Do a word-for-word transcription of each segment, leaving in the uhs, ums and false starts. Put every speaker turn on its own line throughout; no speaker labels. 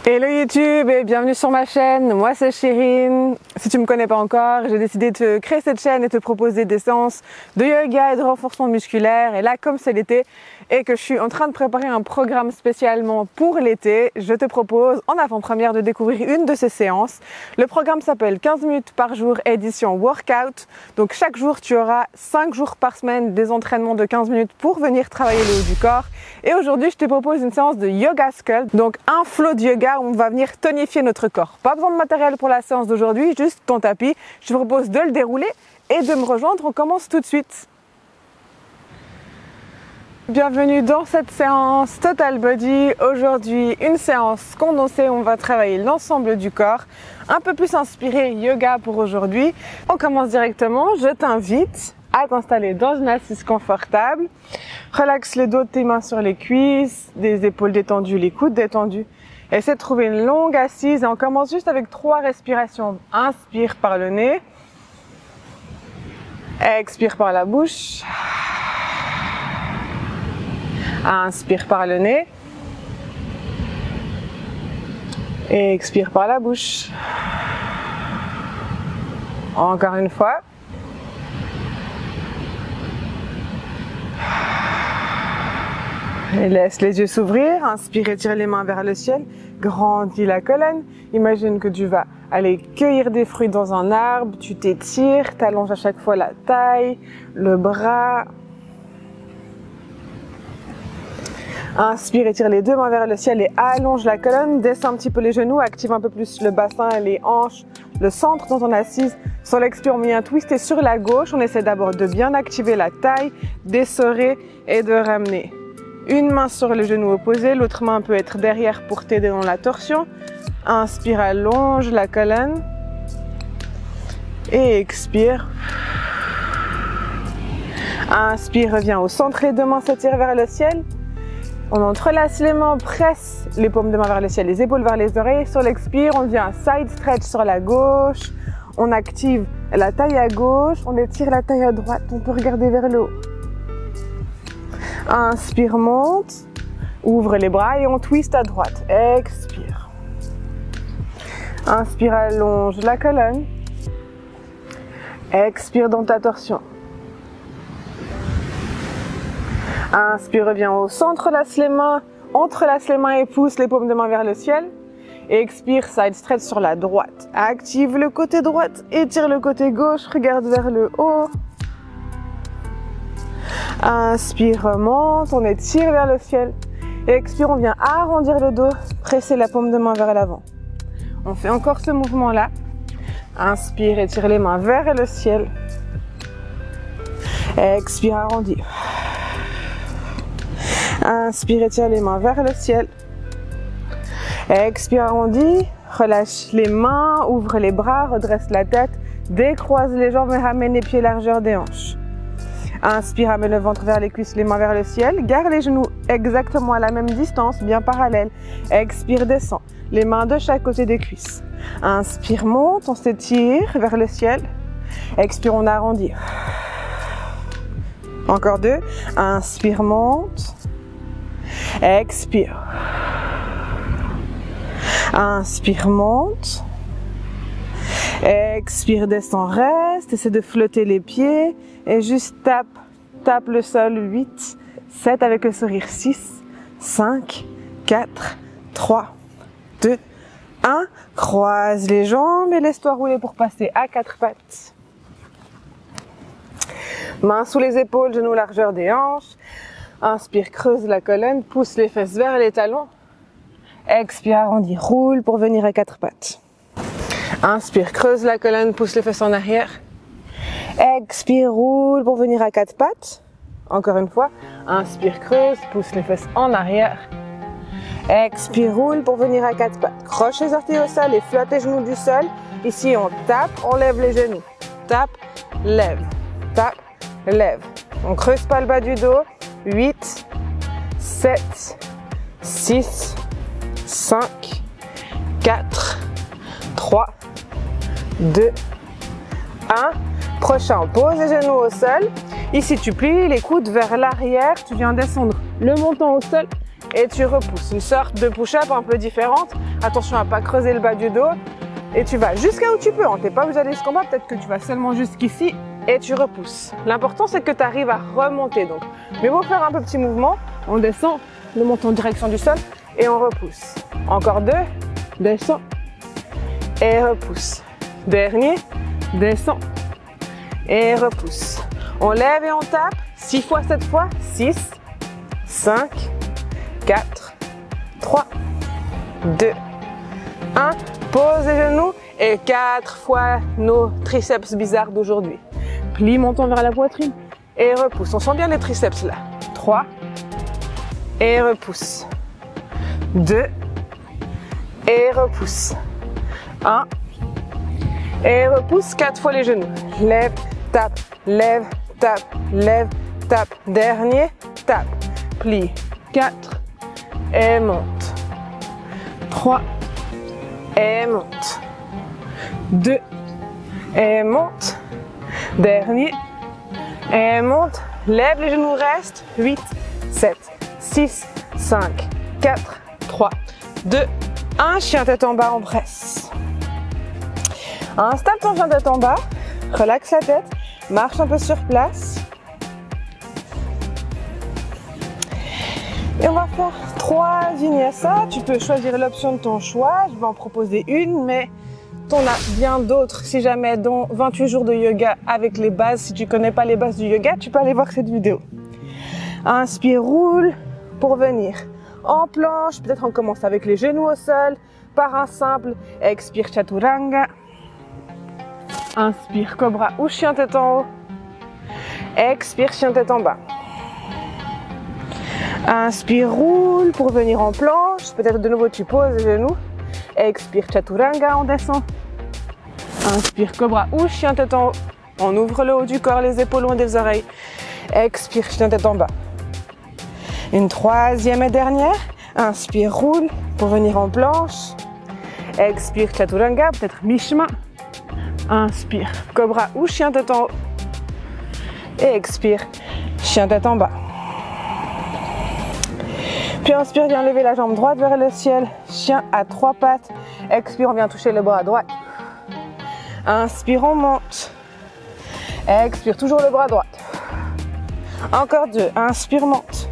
Hello YouTube et bienvenue sur ma chaîne, moi c'est Chérine. Si tu me connais pas encore, j'ai décidé de créer cette chaîne et te proposer des séances de yoga et de renforcement musculaire. Et là, comme c'est l'été et que je suis en train de préparer un programme spécialement pour l'été, je te propose en avant-première de découvrir une de ces séances. Le programme s'appelle quinze minutes par jour édition workout. Donc chaque jour tu auras cinq jours par semaine des entraînements de quinze minutes pour venir travailler le haut du corps. Et aujourd'hui je te propose une séance de yoga sculpt, donc un flow de yoga où on va venir tonifier notre corps. Pas besoin de matériel pour la séance d'aujourd'hui, juste ton tapis. Je te propose de le dérouler et de me rejoindre. On commence tout de suite. Bienvenue dans cette séance Total Body. Aujourd'hui, une séance condensée où on va travailler l'ensemble du corps. Un peu plus inspiré yoga pour aujourd'hui. On commence directement. Je t'invite à t'installer dans une assise confortable. Relaxe le dos de tes mains sur les cuisses, des épaules détendues, les coudes détendus. Essaie de trouver une longue assise et on commence juste avec trois respirations. Inspire par le nez. Expire par la bouche. Inspire par le nez. Et expire par la bouche. Encore une fois. Et laisse les yeux s'ouvrir, inspire et tire les mains vers le ciel, grandis la colonne, imagine que tu vas aller cueillir des fruits dans un arbre, tu t'étires, t'allonges à chaque fois la taille, le bras. Inspire et tire les deux mains vers le ciel et allonge la colonne, descends un petit peu les genoux, active un peu plus le bassin, les hanches, le centre dans ton assise. Sur l'expire, on met un twist et sur la gauche, on essaie d'abord de bien activer la taille, d'essorer et de ramener. Une main sur le genou opposé, l'autre main peut être derrière pour t'aider dans la torsion. Inspire, allonge la colonne. Et expire. Inspire, reviens au centre, les deux mains s'étirent vers le ciel. On entrelace les mains, on presse les paumes de main vers le ciel, les épaules vers les oreilles. Sur l'expire, on vient side stretch sur la gauche. On active la taille à gauche, on étire la taille à droite, on peut regarder vers le haut. Inspire, monte, ouvre les bras et on twist à droite. Expire. Inspire, allonge la colonne. Expire dans ta torsion. Inspire, reviens au centre, laisse les mains, entrelace les mains et pousse les paumes de main vers le ciel. Expire, side stretch sur la droite. Active le côté droite, étire le côté gauche, regarde vers le haut. Inspire, remonte, on étire vers le ciel. Et expire, on vient arrondir le dos, presser la paume de main vers l'avant. On fait encore ce mouvement-là. Inspire, étire les mains vers le ciel. Expire, arrondis. Inspire, étire les mains vers le ciel. Expire, arrondis. Relâche les mains, ouvre les bras, redresse la tête. Décroise les jambes et ramène les pieds largeur des hanches. Inspire, amène le ventre vers les cuisses, les mains vers le ciel. Garde les genoux exactement à la même distance, bien parallèles. Expire, descend. Les mains de chaque côté des cuisses. Inspire, monte, on s'étire vers le ciel. Expire, on arrondit. Encore deux. Inspire, monte. Expire. Inspire, monte. Expire, descend, reste. Essaie de flotter les pieds. Et juste tape, tape le sol. huit, sept avec le sourire. six, cinq, quatre, trois, deux, un. Croise les jambes et laisse-toi rouler pour passer à quatre pattes. Mains sous les épaules, genoux largeur des hanches. Inspire, creuse la colonne, pousse les fesses vers les talons. Expire, arrondis, roule pour venir à quatre pattes. Inspire, creuse la colonne, pousse les fesses en arrière. Expire, roule pour venir à quatre pattes. Encore une fois. Inspire, creuse, pousse les fesses en arrière. Expire, roule pour venir à quatre pattes. Croche les orteils au sol et flotte les genoux du sol. Ici, on tape, on lève les genoux. Tape, lève. Tape, lève. On creuse pas le bas du dos. huit, sept, six, cinq, quatre, trois, deux, un. Prochain, pose les genoux au sol. Ici, tu plies les coudes vers l'arrière. Tu viens descendre le menton au sol et tu repousses. Une sorte de push-up un peu différente. Attention à ne pas creuser le bas du dos. Et tu vas jusqu'à où tu peux. Tu n'es pas obligé d'aller jusqu'en bas. Peut-être que tu vas seulement jusqu'ici et tu repousses. L'important, c'est que tu arrives à remonter. Donc, mais pour faire un peu petit mouvement, on descend, on monte en direction du sol et on repousse. Encore deux, descend et repousse. Dernier, descend et repousse. On lève et on tape. six fois, sept fois. six, cinq, quatre, trois, deux, un. Pose les genoux et quatre fois nos triceps bizarres d'aujourd'hui. Plie, montons vers la poitrine et repousse. On sent bien les triceps là. trois et repousse. deux et repousse. un et repousse. quatre fois les genoux. Lève, tape, lève, tape, lève, tape. Dernier, tape. Plie. quatre et monte. trois et monte. deux et monte. Dernier et monte. Lève, les genoux restent. huit, sept, six, cinq, quatre, trois, deux, un. Chien tête en bas, on presse. Installe ton chien tête en bas. Relaxe la tête. Marche un peu sur place. Et on va faire trois vinyasa. Tu peux choisir l'option de ton choix. Je vais en proposer une, mais t'en as bien d'autres. Si jamais, dont vingt-huit jours de yoga avec les bases. Si tu connais pas les bases du yoga, tu peux aller voir cette vidéo. Inspire, roule pour venir en planche. Peut-être on commence avec les genoux au sol. Par un simple expire, chaturanga. Inspire, cobra ou chien tête en haut. Expire, chien tête en bas. Inspire, roule pour venir en planche. Peut-être de nouveau tu poses les genoux. Expire, chaturanga, on descend. Inspire, cobra ou chien tête en haut. On ouvre le haut du corps, les épaules loin des oreilles. Expire, chien tête en bas. Une troisième et dernière. Inspire, roule pour venir en planche. Expire, chaturanga, peut-être mi-chemin. Inspire, cobra ou chien tête en haut. Et expire, chien tête en bas. Puis inspire, viens lever la jambe droite vers le ciel. Chien à trois pattes. Expire, on vient toucher le bras droit. Inspire, on monte. Expire, toujours le bras droit. Encore deux. Inspire, monte.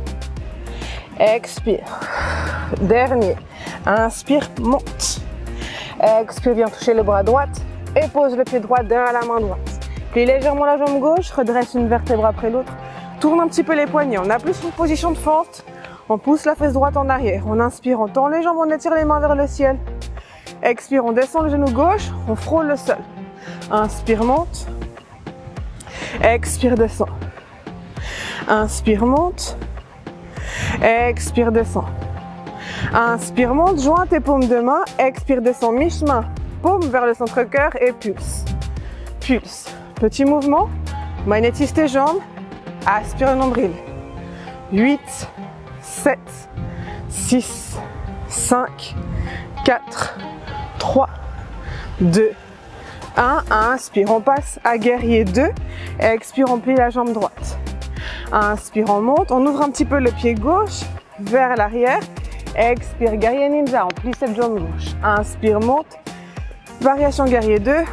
Expire. Dernier. Inspire, monte. Expire, viens toucher le bras droit. Et pose le pied droit derrière la main droite. Plie légèrement la jambe gauche. Redresse une vertèbre après l'autre. Tourne un petit peu les poignets. On a plus une position de fente. On pousse la fesse droite en arrière. On inspire, on tend les jambes, on étire les mains vers le ciel. Expire, on descend le genou gauche, on frôle le sol. Inspire, monte. Expire, descend. Inspire, monte. Expire, descend. Inspire, monte, joins tes paumes de main. Expire, descend, mi-chemin. Paume vers le centre-cœur et pulse. Pulse. Petit mouvement. Magnétise tes jambes. Aspire le nombril. huit, sept, six, cinq, quatre, trois, deux, un. Inspire, on passe à guerrier deux. Expire, on plie la jambe droite. Inspire, on monte. On ouvre un petit peu le pied gauche vers l'arrière. Expire, guerrier ninja. On plie cette jambe gauche. Inspire, monte. Variation guerrier deux.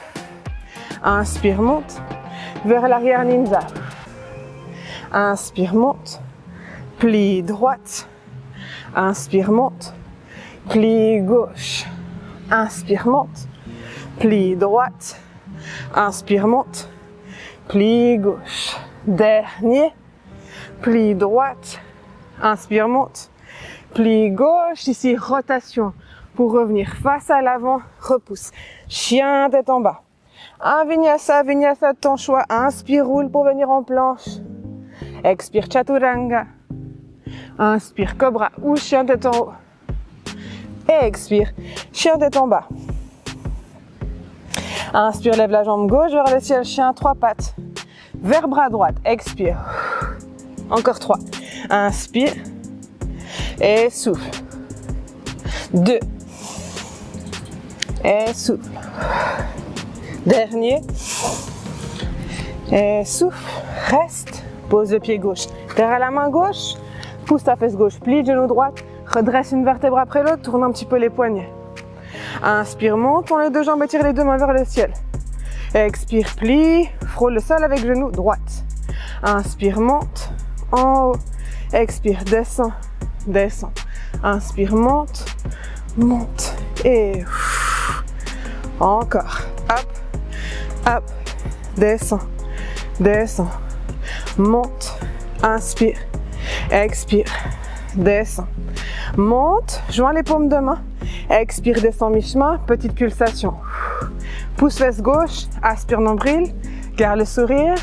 Inspire, monte. Vers l'arrière ninja. Inspire, monte. Plie droite. Inspire, monte. Plie gauche. Inspire, monte. Plie droite. Inspire, monte. Plie gauche. Dernier. Plie droite. Inspire, monte. Plie gauche. Ici, rotation pour revenir face à l'avant. Repousse. Chien tête en bas. Un vinyasa, vinyasa de ton choix. Inspire, roule pour venir en planche. Expire, chaturanga. Inspire, cobra ou chien tête en haut. Et expire, chien tête en bas. Inspire, lève la jambe gauche vers le ciel, chien à trois pattes. Vers bras droit, expire. Encore trois. Inspire. Et souffle. Deux. Et souffle. Dernier. Et souffle. Reste. Pose le pied gauche derrière la main gauche. pousse ta fesse gauche, plie genou droite, redresse une vertèbre après l'autre, tourne un petit peu les poignets. Inspire, monte, tourne les deux jambes, étire les deux mains vers le ciel. Expire, plie, frôle le sol avec genou droite. Inspire, monte, en haut. Expire, descend, descend. Inspire, monte, monte et encore. Hop, hop, descend, descend, monte, inspire, expire, descend, monte, joins les paumes de main, expire, descend mi-chemin, petite pulsation. Pouce fesse gauche, aspire nombril, garde le sourire.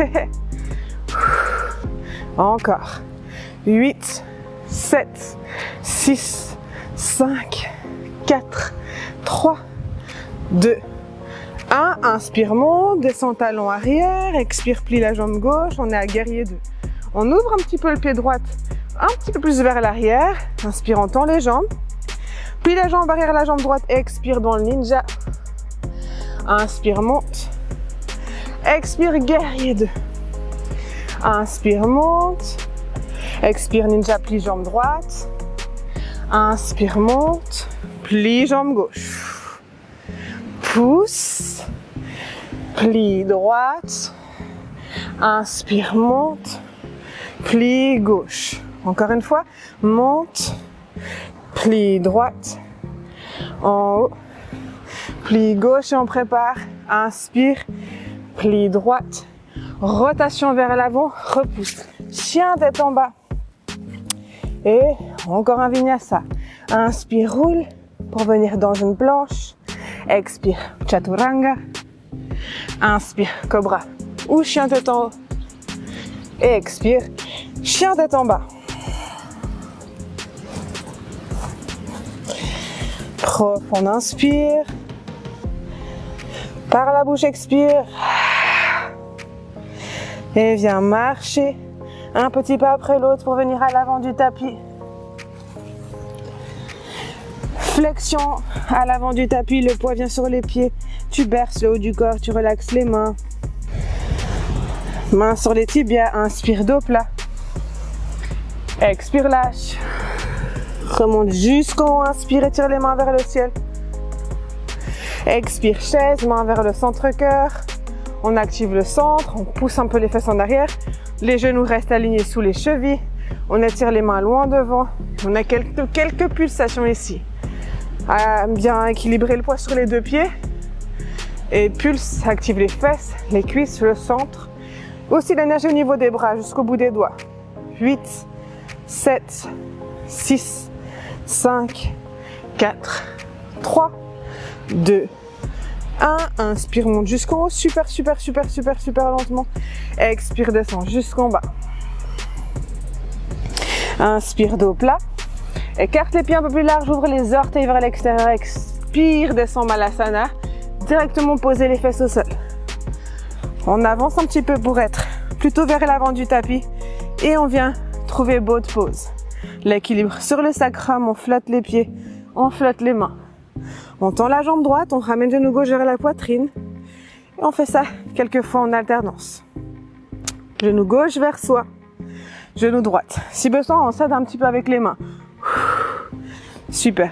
Encore. huit, sept, six, cinq, quatre, trois, deux, un. Inspire, monte, descend talon arrière, expire, plie la jambe gauche, on est à guerrier deux. On ouvre un petit peu le pied droit, un petit peu plus vers l'arrière. Inspire, on tend les jambes. Plie la jambe arrière, la jambe droite, expire dans le ninja. Inspire, monte. Expire, guerrier deux. Inspire, monte. Expire, ninja, plie jambe droite. Inspire, monte. Plie jambe gauche. Pousse. Plie droite. Inspire, monte. Plie gauche. Encore une fois. Monte. Plie droite. En haut. Plie gauche et on prépare. Inspire. Plie droite. Rotation vers l'avant. Repousse. Chien tête en bas. Et encore un vinyasa. Inspire, roule pour venir dans une planche. Expire, chaturanga. Inspire, cobra ou chien tête en haut. Et expire, chien tête en bas. Profond inspire. Par la bouche, expire. Et viens marcher un petit pas après l'autre pour venir à l'avant du tapis. Flexion à l'avant du tapis, le poids vient sur les pieds. Tu berces le haut du corps, tu relaxes les mains. Mains sur les tibias, inspire, dos plat. Expire, lâche. Remonte jusqu'en haut, inspire, étire les mains vers le ciel. Expire, chaise, main vers le centre-cœur. On active le centre, on pousse un peu les fesses en arrière. Les genoux restent alignés sous les chevilles. On étire les mains loin devant. On a quelques, quelques pulsations ici. À bien équilibrer le poids sur les deux pieds. Et pulse, active les fesses, les cuisses, le centre. Aussi l'énergie au niveau des bras jusqu'au bout des doigts. huit, sept, six, cinq, quatre, trois, deux, un. Inspire, monte jusqu'en haut. Super, super, super, super, super lentement. Expire, descend jusqu'en bas. Inspire, dos plat. Écarte les pieds un peu plus large, ouvre les orteils vers l'extérieur. Expire, descend Malasana. Directement poser les fesses au sol. On avance un petit peu pour être plutôt vers l'avant du tapis. Et on vient trouver boat pose. L'équilibre sur le sacrum, on flotte les pieds, on flotte les mains. On tend la jambe droite, on ramène le genou gauche vers la poitrine. Et on fait ça quelques fois en alternance. Genou gauche vers soi. Genou droite. Si besoin, on s'aide un petit peu avec les mains. Super.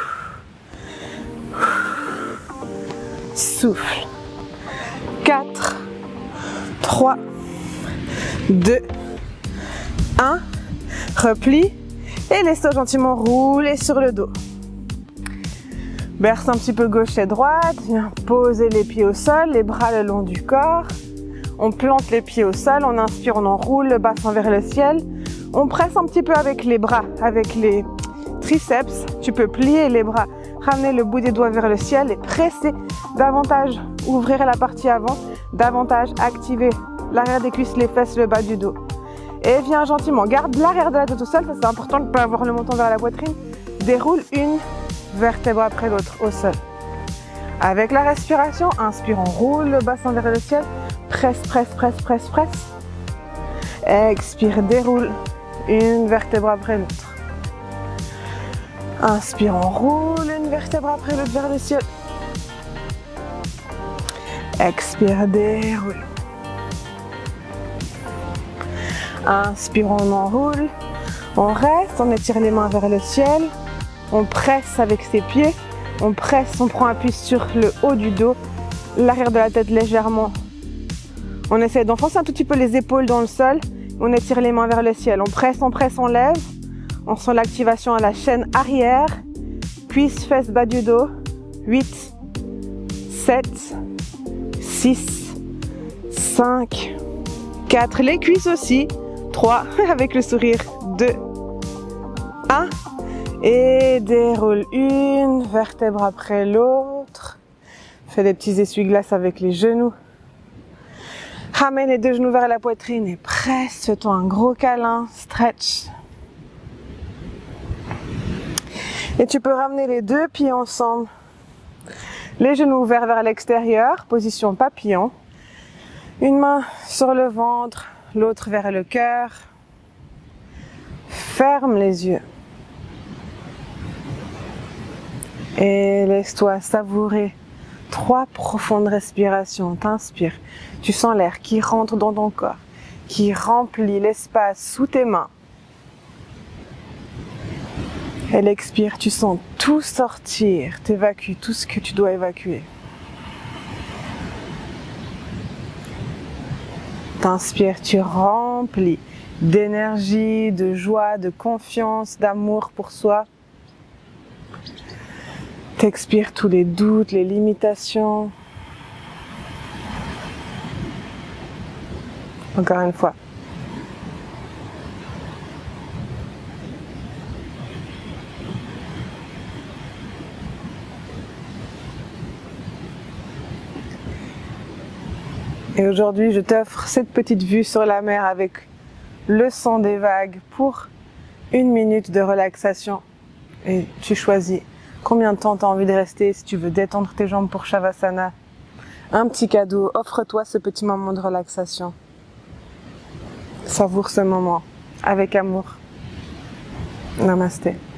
Souffle. quatre, trois, deux, un. Replie. Et laisse-toi gentiment rouler sur le dos. Berce un petit peu gauche et droite. Viens poser les pieds au sol, les bras le long du corps. On plante les pieds au sol, on inspire, on enroule le bassin vers le ciel. On presse un petit peu avec les bras, avec les triceps. Tu peux plier les bras, ramener le bout des doigts vers le ciel et presser davantage, ouvrir la partie avant, davantage activer l'arrière des cuisses, les fesses, le bas du dos. Et viens gentiment, garde l'arrière de la tête au sol, ça c'est important de ne pas avoir le menton vers la poitrine. Déroule une vertèbre après l'autre au sol. Avec la respiration, inspire, on roule le bassin vers le ciel. Presse, presse, presse, presse, presse. Expire, déroule une vertèbre après l'autre. Inspire, on roule une vertèbre après l'autre vers le ciel. Expire, déroule. Inspire, on enroule. On reste, on étire les mains vers le ciel, on presse avec ses pieds, on presse, on prend appui sur le haut du dos, l'arrière de la tête légèrement. On essaie d'enfoncer un tout petit peu les épaules dans le sol, on étire les mains vers le ciel, on presse, on presse, on lève, on sent l'activation à la chaîne arrière, cuisses, fesses, bas du dos, huit, sept, six, cinq, quatre, les cuisses aussi, trois, avec le sourire, deux, un, et déroule une vertèbre après l'autre. Fais des petits essuie-glaces avec les genoux. Ramène les deux genoux vers la poitrine et presse, fais-toi un gros câlin, stretch. Et tu peux ramener les deux pieds ensemble. Les genoux ouverts vers l'extérieur, position papillon. Une main sur le ventre, l'autre vers le cœur. Ferme les yeux. Et laisse-toi savourer trois profondes respirations. T'inspires. Tu sens l'air qui rentre dans ton corps, qui remplit l'espace sous tes mains. Elle expire, tu sens tout sortir, t'évacues tout ce que tu dois évacuer. T'inspires, tu remplis d'énergie, de joie, de confiance, d'amour pour soi. T'expires tous les doutes, les limitations. Encore une fois. Et aujourd'hui, je t'offre cette petite vue sur la mer avec le son des vagues pour une minute de relaxation. Et tu choisis combien de temps tu as envie de rester, si tu veux détendre tes jambes pour Shavasana. Un petit cadeau, offre-toi ce petit moment de relaxation. Savoure ce moment avec amour. Namasté.